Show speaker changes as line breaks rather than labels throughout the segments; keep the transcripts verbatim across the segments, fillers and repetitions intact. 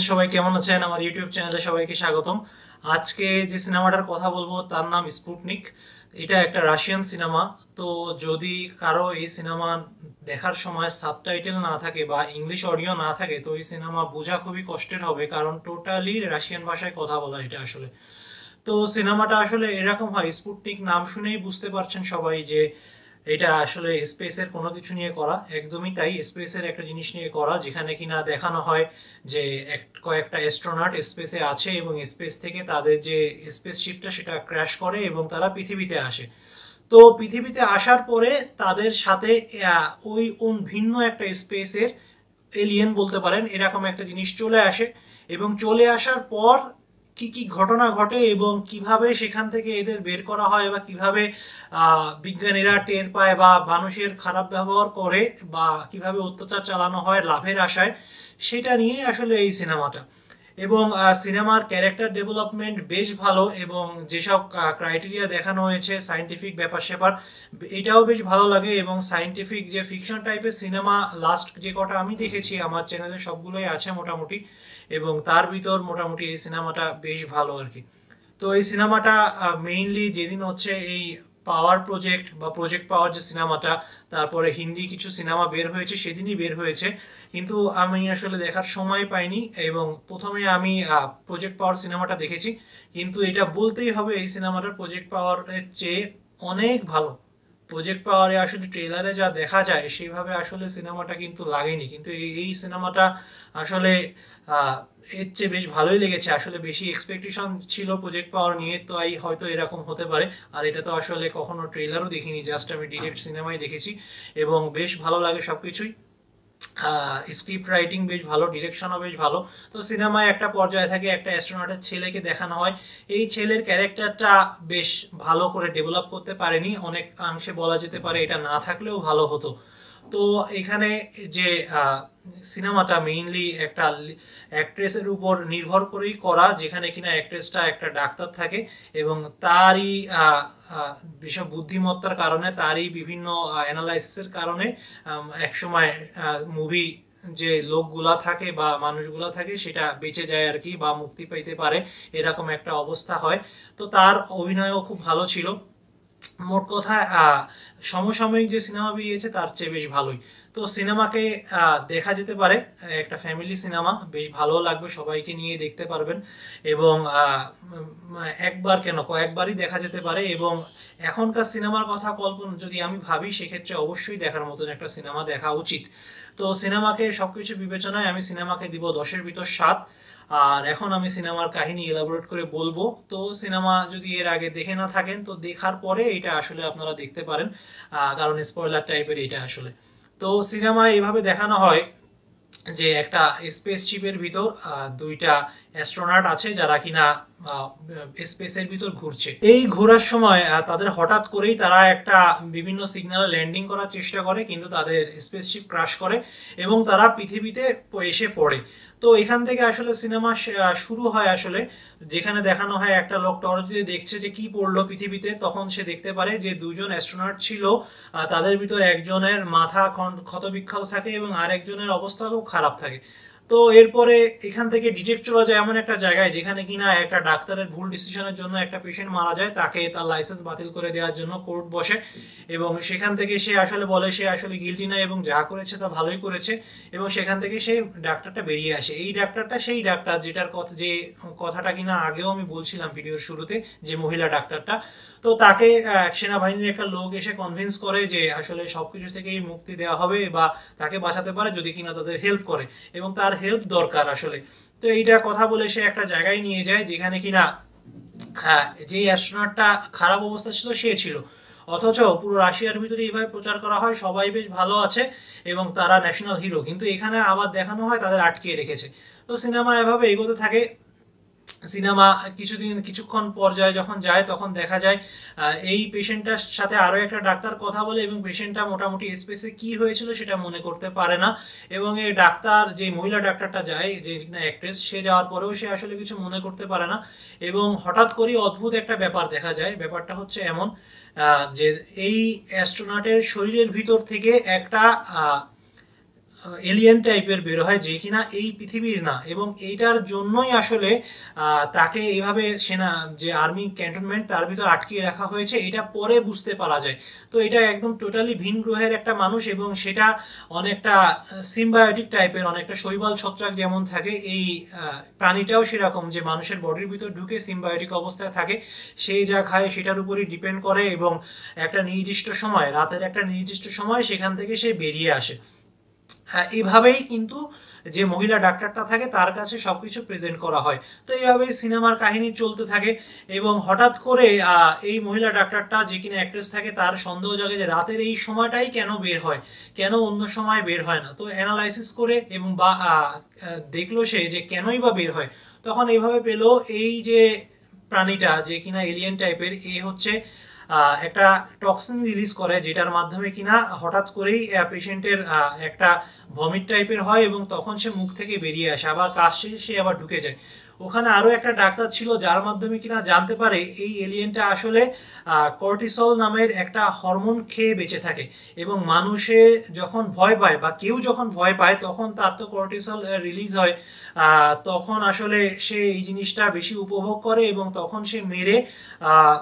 সবাই কেমন আছেন? আমার ইউটিউব চ্যানেলে সবাইকে স্বাগতম। আজকে যে সিনেমাটার কথা বলবো তার নাম স্পুটনিক। এটা একটা রাশিয়ান সিনেমা। তো যদি কারো এই সিনেমা দেখার সময় সাবটাইটেল না থাকে বা ইংলিশ অডিও না থাকে তো এই সিনেমা বোঝা খুবই কষ্টের হবে, কারণ টোটালি রাশিয়ান ভাষায় কথা বলা এটা আসলে। তো সিনেমাটা আসলে এরকম হয়, স্পুটনিক নাম শুনেই বুঝতে পারছেন সবাই যে এটা আসলে স্পেসের কোনো কিছু নিয়ে করা। একদমই তাই, স্পেসের একটা জিনিস নিয়ে করা, যেখানে কিনা দেখানো হয় যে কয়েকটা অ্যাস্ট্রোনট স্পেসে আছে এবং স্পেস থেকে তাদের যে স্পেসশিপটা সেটা ক্র্যাশ করে এবং তারা পৃথিবীতে আসে। তো পৃথিবীতে আসার পরে তাদের সাথে ওই ভিন্ন একটা স্পেসের এলিয়েন বলতে পারেন এরকম একটা জিনিস চলে আসে, এবং চলে আসার পর কি কি ঘটনা ঘটে এবং কিভাবে সেখান থেকে এদের বের করা হয় বা কিভাবে বিজ্ঞানীরা টের পায় বা মানুষের খারাপ ব্যবহার করে বা কিভাবে অত্যাচার চালানো হয় লাভের আশায়, সেটা নিয়ে আসলে এই সিনেমাটা। এবং সিনেমার ক্যারেক্টার ডেভেলপমেন্ট বেশ ভালো এবং যেসব ক্রাইটেরিয়া দেখানো হয়েছে সায়েন্টিফিক ব্যাপার স্যাপার এটাও বেশ ভালো লাগে। এবং সায়েন্টিফিক যে ফিকশন টাইপের সিনেমা লাস্ট যে কটা আমি দেখেছি আমার চ্যানেলে সবগুলোই আছে মোটামুটি, এবং তার ভিতর মোটামুটি এই সিনেমাটা বেশ ভালো আর কি। তো এই সিনেমাটা মেইনলি যেদিন হচ্ছে এই পাওয়ার প্রজেক্ট বা প্রজেক্ট পাওয়ার যে সিনেমাটা, তারপরে হিন্দি কিছু সিনেমা বের হয়েছে সেদিনই বের হয়েছে, কিন্তু আমি আসলে দেখার সময় পাইনি। এবং প্রথমে আমি প্রজেক্ট পাওয়ার সিনেমাটা দেখেছি, কিন্তু এটা বলতেই হবে এই সিনেমাটার প্রজেক্ট পাওয়ারের চেয়ে অনেক ভালো। প্রজেক্ট পাওয়ারে আসলে ট্রেলারে যা দেখা যায় সেইভাবে আসলে সিনেমাটা কিন্তু লাগেনি, কিন্তু এই সিনেমাটা আসলে এর চেয়ে বেশ ভালোই লেগেছে। আসলে বেশি এক্সপেকটেশন ছিল প্রজেক্ট পাওয়ার নিয়ে, তো এই হয়তো এরকম হতে পারে। আর এটা তো আসলে কখনো ট্রেলারও দেখিনি, জাস্ট আমি ডিরেক্ট সিনেমাই দেখেছি এবং বেশ ভালো লাগে সবকিছুই। স্ক্রিপ্ট রাইটিং বেশ ভালো, ডিরেকশনও বেশ ভালো। তো সিনেমায় একটা পর্যায়ে থাকে একটা অ্যাস্ট্রোনটের ছেলেকে দেখানো হয়, এই ছেলের ক্যারেক্টারটা বেশ ভালো করে ডেভেলপ করতে পারেনি, অনেক অংশে বলা যেতে পারে এটা না থাকলেও ভালো হতো। তো এখানে যে সিনেমাটা মেইনলি একটা অ্যাক্ট্রেসের উপর নির্ভর করেই করা, যেখানে কিনা অ্যাক্ট্রেসটা একটা ডাক্তার থাকে এবং তারই বিশাল বুদ্ধিমত্তার কারণে তারই বিভিন্ন অ্যানালাইসিসের কারণে একসময় মুভি যে লোকগুলা থাকে বা মানুষগুলা থাকে সেটা বেঁচে যায় আর কি, বা মুক্তি পেতে পারে, এরকম একটা অবস্থা হয়। তো তার অভিনয়ও খুব ভালো ছিল। মোট কথা সমসাময়িক যে সিনেমা বেরিয়েছে তার চেয়ে বেশ ভালোই। তো সিনেমাকে দেখা যেতে পারে, একটা ফ্যামিলি সিনেমা, বেশ ভালো লাগবে, সবাইকে নিয়ে দেখতে পারবেন এবং একবার কেন কয়েকবারই দেখা যেতে পারে। এবং এখনকার সিনেমার কথা কল্পনা যদি আমি ভাবি সেক্ষেত্রে অবশ্যই দেখার মতন একটা সিনেমা দেখা উচিত। তো সিনেমাকে সবকিছু বিবেচনায় আমি সিনেমাকে দিব দশের ভিতর সাত। আর এখন আমি সিনেমার কাহিনী এলাবোরেট করে বলবো। তো সিনেমা যদি এর আগে দেখে না থাকেন তো দেখার পরে এটা আসলে আপনারা দেখতে পারেন, কারণ স্পয়লার টাইপের এটা আসলে। তো সিনেমায় এভাবে দেখানো হয় যে একটা স্পেসশিপের ভিতর দুইটা অ্যাস্ট্রোনট আছে যারা কিনা স্পেসের ভিতর ঘুরছে। এই ঘোরার সময় তাদের হঠাৎ করেই তারা একটা বিভিন্ন সিগন্যালে ল্যান্ডিং করার চেষ্টা করে, কিন্তু তাদের স্পেসশিপ ক্রাশ করে এবং তারা পৃথিবীতে এসে পড়ে। তো এখান থেকে আসলে সিনেমা শুরু হয় আসলে, যেখানে দেখানো হয় একটা লোক টর্চ দিয়ে দেখছে যে কি পড়লো পৃথিবীতে, তখন সে দেখতে পারে যে দুজন অ্যাস্ট্রোনট ছিল, তাদের ভিতর একজনের মাথা ক্ষতবিক্ষত থাকে এবং আরেকজনের অবস্থা খুব খারাপ থাকে। তো এরপরে এখান থেকে ডিটেক্ট চলে যায় এমন একটা জায়গায় যেখানে কিনা একটা ডাক্তারের ভুল ডিসিশনের জন্য একটা পেশেন্ট মারা যায়, তাকে তার লাইসেন্স বাতিল করে দেওয়ার জন্য কোর্ট বসে এবং সেখান থেকে সে আসলে বলে সে আসলে গিল্টি না এবং যা করেছে তা ভালোই করেছে, এবং সেখান থেকে সেই ডাক্তারটা বেরিয়ে আসে। এই ডাক্তারটা সেই ডাক্তার যেটার কথা যে কথাটা কিনা আগেও আমি বলছিলাম ভিডিওর শুরুতে, যে মহিলা ডাক্তারটা। তো তাকে সেনাবাহিনীর একটা লোক এসে কনভিন্স করে যে আসলে সবকিছু থেকেই মুক্তি দেওয়া হবে বা তাকে বাঁচাতে পারে যদি কিনা তাদের হেল্প করে, এবং তার হেল্প দরকার আসলে। তো এইটা কথা বলে সে একটা জায়গায় নিয়ে যায় যেখানে কিনা হ্যাঁ যে অ্যাস্ট্রোনটটা খারাপ অবস্থা ছিল সে ছিল, অথচ পুরো রাশিয়ার ভিতরে এইভাবে প্রচার করা হয় সবাই বেশ ভালো আছে এবং তারা ন্যাশনাল হিরো, কিন্তু এখানে আবার দেখানো হয় তাদের আটকিয়ে রেখেছে। তো সিনেমা এভাবে এগোতে থাকে। সিনেমা কিছুদিন কিছুক্ষণ পর্যায়ে যখন যায় তখন দেখা যায় এই পেশেন্টটার সাথে আরো একটা ডাক্তার কথা বলে এবং পেশেন্টটা মোটামুটি স্পেসে কি হয়েছিল সেটা মনে করতে পারে না, এবং এই ডাক্তার যে মহিলা ডাক্তারটা যায় যে অ্যাক্ট্রেস সে যাওয়ার পরেও সে আসলে কিছু মনে করতে পারে না। এবং হঠাৎ করে অদ্ভুত একটা ব্যাপার দেখা যায়। ব্যাপারটা হচ্ছে এমন যে এই অ্যাস্ট্রোনটের শরীরের ভিতর থেকে একটা এলিয়েন টাইপের বের হয় যে কিনা এই পৃথিবীর না, এবং এইটার জন্যই আসলে তাকে এইভাবে সেনা যে আর্মি ক্যান্টনমেন্ট তার ভিতর আটকিয়ে রাখা হয়েছে, এটা পরে বুঝতে পারা যায়। তো এটা একদম টোটালি ভিন গ্রহের একটা মানুষ, এবং সেটা অনেকটা সিম্বায়োটিক টাইপের, অনেকটা শৈবাল ছত্রাক যেমন থাকে, এই প্রাণীটাও সেরকম, যে মানুষের বডির ভিতর ঢুকে সিম্বায়োটিক অবস্থায় থাকে, সেই যা খায় সেটার উপরই ডিপেন্ড করে, এবং একটা নির্দিষ্ট সময়, রাতের একটা নির্দিষ্ট সময় সেখান থেকে সে বেরিয়ে আসে। হ্যাঁ, এইভাবেই কিন্তু যে মহিলা ডাক্তারটা থাকে তার কাছে সবকিছু প্রেজেন্ট করা হয়। তো এইভাবেই সিনেমার কাহিনী চলতে থাকে, এবং হঠাৎ করে এই মহিলা ডাক্তারটা যে কিনা অ্যাক্ট্রেস থাকে তার সন্দেহ জাগে যে রাতের এই সময়টাই কেন বের হয়, কেন অন্য সময় বের হয় না। তো অ্যানালাইসিস করে এবং বা দেখলো সে যে কেনই বা বের হয়, তখন এইভাবে পেলো এই যে প্রাণীটা যে কিনা এলিয়েন টাইপের, এ হচ্ছে একটা টক্সিন রিলিজ করে, যেটার মাধ্যমে কিনা হঠাৎ করেই পেশেন্টের একটা ভমিট টাইপের হয়, এবং তখন সে মুখ থেকে বেরিয়ে আসে, আবার কাজ শেষে সে আবার ঢুকে যায়। ওখানে আরো একটা ডাক্তার ছিল যার মাধ্যমে কিনা জানতে পারে এই এলিয়েনটা আসলে কর্টিসল নামের একটা হরমোন খেয়ে বেঁচে থাকে, এবং মানুষে যখন ভয় পায় বা কেউ যখন ভয় পায় তখন তার তো কর্টিসল রিলিজ হয়, তখন আসলে সে এই জিনিসটা বেশি উপভোগ করে, এবং তখন সে মেরে আহ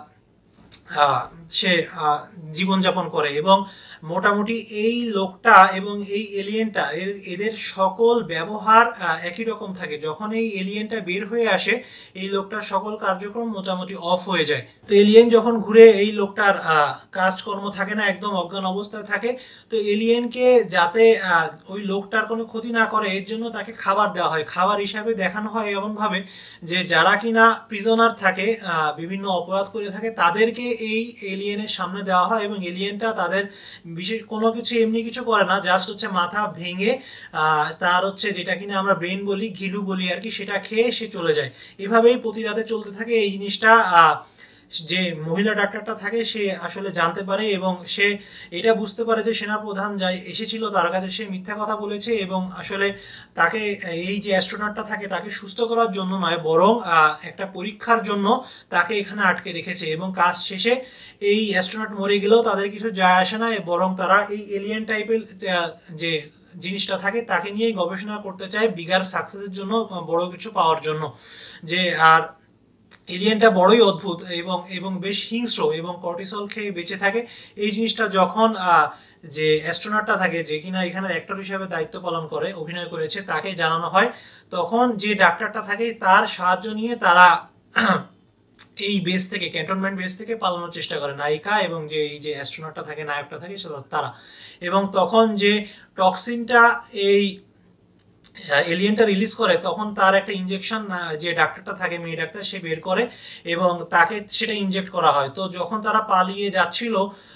সে জীবনযাপন করে। এবং মোটামুটি এই লোকটা এবং এই এলিয়েনটা এদের সকল ব্যবহার একই রকম থাকে। যখন এই এলিয়েনটা বের হয়ে আসে এই লোকটার সকল কার্যক্রম মোটামুটি অফ হয়ে যায়। তো এলিয়েন যখন ঘুরে এই লোকটার কাজকর্ম থাকে না, একদম অজ্ঞান অবস্থায় থাকে। তো এলিয়েনকে যাতে ওই লোকটার কোনো ক্ষতি না করে এর জন্য তাকে খাবার দেওয়া হয়। খাবার হিসাবে দেখানো হয় এমন ভাবে যে যারা কিনা প্রিজনার থাকে, বিভিন্ন অপরাধ করে থাকে, তাদেরকে এই এলিয়েনের সামনে দেওয়া হয়, এবং এলিয়েনটা তাদের বিশেষ কোনো কিছু এমনি কিছু করে না, জাস্ট হচ্ছে মাথা ভেঙে তার হচ্ছে যেটা কিনা আমরা ব্রেন বলি, ঘিলু বলি আর কি, সেটা খেয়ে সে চলে যায়। এভাবেই প্রতি রাতে চলতে থাকে এই জিনিসটা। যে মহিলা ডাক্তারটা থাকে সে আসলে জানতে পারে, এবং সে এটা বুঝতে পারে যে সেনাপ্রধান যাই এসেছিল তার কাছে সে মিথ্যা কথা বলেছে, এবং আসলে তাকে এই যে অ্যাস্ট্রোনটটা থাকে তাকে সুস্থ করার জন্য নয়, বরং একটা পরীক্ষার জন্য তাকে এখানে আটকে রেখেছে। এবং কাজ শেষে এই অ্যাস্ট্রোনট মরে গেলেও তাদের কিছু যায় আসে না, বরং তারা এই এলিয়েন টাইপের যে জিনিসটা থাকে তাকে নিয়েই গবেষণা করতে চায় বিগার সাকসেসের জন্য, বড় কিছু পাওয়ার জন্য। যে আর এলিয়েনটা বড়ই অদ্ভুত এবং এবং বেশ হিংস্র, এবং কর্টিসল খেয়ে বেঁচে থাকে। এই জিনিসটা যখন যে অ্যাস্ট্রোনটটা থাকে যে কিনা এখানে অ্যাক্টর হিসেবে দায়িত্ব পালন করে, অভিনয় করেছে, তাকে জানানো হয়। তখন যে ডাক্তারটা থাকে তার সাহায্য নিয়ে তারা এই বেস থেকে, ক্যান্টনমেন্ট বেস থেকে পালানোর চেষ্টা করে নায়িকা এবং যে এই যে অ্যাস্ট্রোনটটা থাকে, নায়কটা থাকে তারা। এবং তখন যে টক্সিনটা এই এলিয়েনটা রিলিজ করে তখন তার একটা ইনজেকশন যে ডাক্তারটা থাকে, মেয়ে ডাক্তার, সে বের করে এবং তাকে সেটা ইনজেক্ট করা হয়। তো যখন তারা পালিয়ে যাচ্ছিল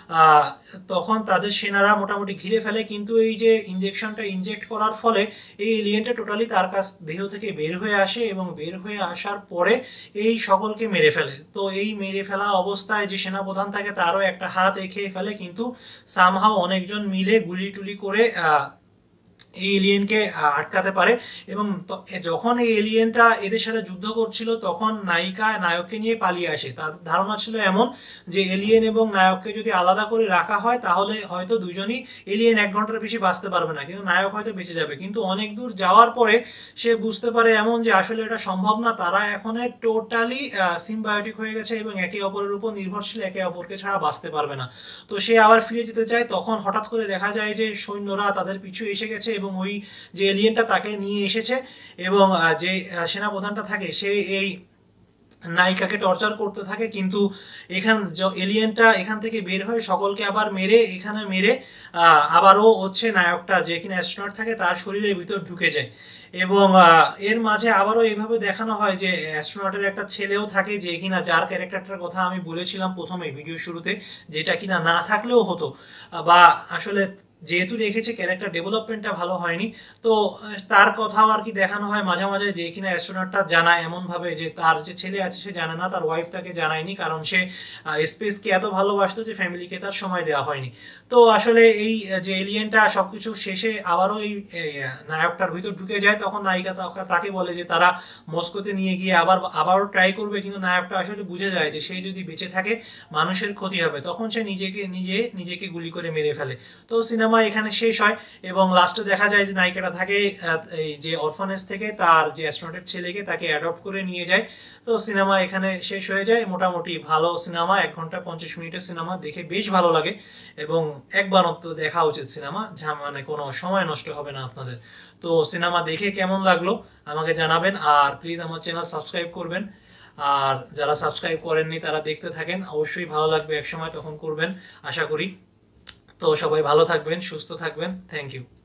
তখন তাদের সেনারা মোটামুটি ঘিরে ফেলে, কিন্তু এই যে ইনজেকশনটা ইনজেক্ট করার ফলে এই এলিয়েনটা টোটালি তার কাছ দেহ থেকে বের হয়ে আসে, এবং বের হয়ে আসার পরে এই সকলকে মেরে ফেলে। তো এই মেরে ফেলা অবস্থায় যে সেনাপ্রধান থাকে তারও একটা হাত খেয়ে ফেলে, কিন্তু সামহাও অনেকজন মিলে গুলি টুলি করে আহ এই এলিয়েনকে আটকাতে পারে। এবং যখন এই এলিয়েনটা এদের সাথে যুদ্ধ করছিল তখন নায়িকা নায়ককে নিয়ে পালিয়ে আসে। তার ধারণা ছিল এমন যে এলিয়েন এবং নায়ককে যদি আলাদা করে রাখা হয় তাহলে হয়তো দুজনই, এলিয়েন এক ঘন্টার বেশি বাঁচতে পারবে না কিন্তু নায়ক হয়তো বেঁচে যাবে। কিন্তু অনেক দূর যাওয়ার পরে সে বুঝতে পারে এমন যে আসলে এটা সম্ভব না, তারা এখন টোটালি সিম্বায়োটিক হয়ে গেছে এবং একে অপরের উপর নির্ভরশীল, একে অপরকে ছাড়া বাঁচতে পারবে না। তো সে আবার ফিরে যেতে চায়, তখন হঠাৎ করে দেখা যায় যে সৈন্যরা তাদের পিছু এসে গেছে এবং ওই যে এলিয়েনটা তাকে নিয়ে এসেছে, এবং যে সেনাপ্রধানটা থাকে সে এই নায়িকাকে টর্চার করতে থাকে। কিন্তু এখান এলিয়েনটা এখান থেকে বের হয়ে সকলকে আবার মেরে এখানে মেরে আবারও হচ্ছে নায়কটা যে কিনা অ্যাস্ট্রোনট থাকে তার শরীরের ভিতর ঢুকে যায়। এবং এর মাঝে আবারও এইভাবে দেখানো হয় যে অ্যাস্ট্রোনটের একটা ছেলেও থাকে যে কিনা, যার ক্যারেক্টারটার কথা আমি বলেছিলাম প্রথমে ভিডিও শুরুতে, যেটা কিনা না থাকলেও হতো, বা আসলে যেহেতু রেখেছে ক্যারেক্টার ডেভেলপমেন্টটা ভালো হয়নি, তো তার কথাও আর কি দেখানো হয় মাঝে মাঝে, যে কিনা অ্যাস্ট্রোনটটা জানায় এমন ভাবে যে তার যে ছেলে আছে সে জানে না, তার ওয়াইফ তাকে জানায়নি, কারণ সে স্পেসকে এত ভালোবাসতো যে ফ্যামিলিকে তার সময় দেওয়া হয়নি। তো আসলে এই যে এলিয়েনটা সবকিছু শেষে আবারও এই নায়কটার ভিতর ঢুকে যায়, তখন নায়িকা তাকে বলে যে তারা মস্কোতে নিয়ে গিয়ে আবার আবারও ট্রাই করবে, কিন্তু নায়কটা আসলে বুঝে যায় যে সে যদি বেঁচে থাকে মানুষের ক্ষতি হবে, তখন সে নিজেকে নিজে নিজেকে গুলি করে মেরে ফেলে। তো সিনেমা সিনেমা এখানে শেষ হয় এবং লাস্টে দেখা যায় যে নায়িকাটা থাকে এই যে অরফানেজ থেকে তার যে অ্যাস্ট্রোনটের ছেলেকে তাকে অ্যাডপ্ট করে নিয়ে যায়। তো সিনেমা এখানে শেষ হয়ে যায়। মোটামুটি ভালো সিনেমা, এক ঘন্টা পঞ্চাশ মিনিটের সিনেমা, দেখে বেশ ভালো লাগে এবং একবার অন্তত দেখা উচিত সিনেমা, যা মানে কোনো সময় নষ্ট হবে না আপনাদের। তো সিনেমা দেখে কেমন লাগলো আমাকে জানাবেন, আর প্লিজ আমার চ্যানেল সাবস্ক্রাইব করবেন। আর যারা সাবস্ক্রাইব করেননি তারা দেখতে থাকেন, অবশ্যই ভালো লাগবে এক সময়, তখন করবেন আশা করি। তো সবাই ভালো থাকবেন, সুস্থ থাকবেন, থ্যাংক ইউ।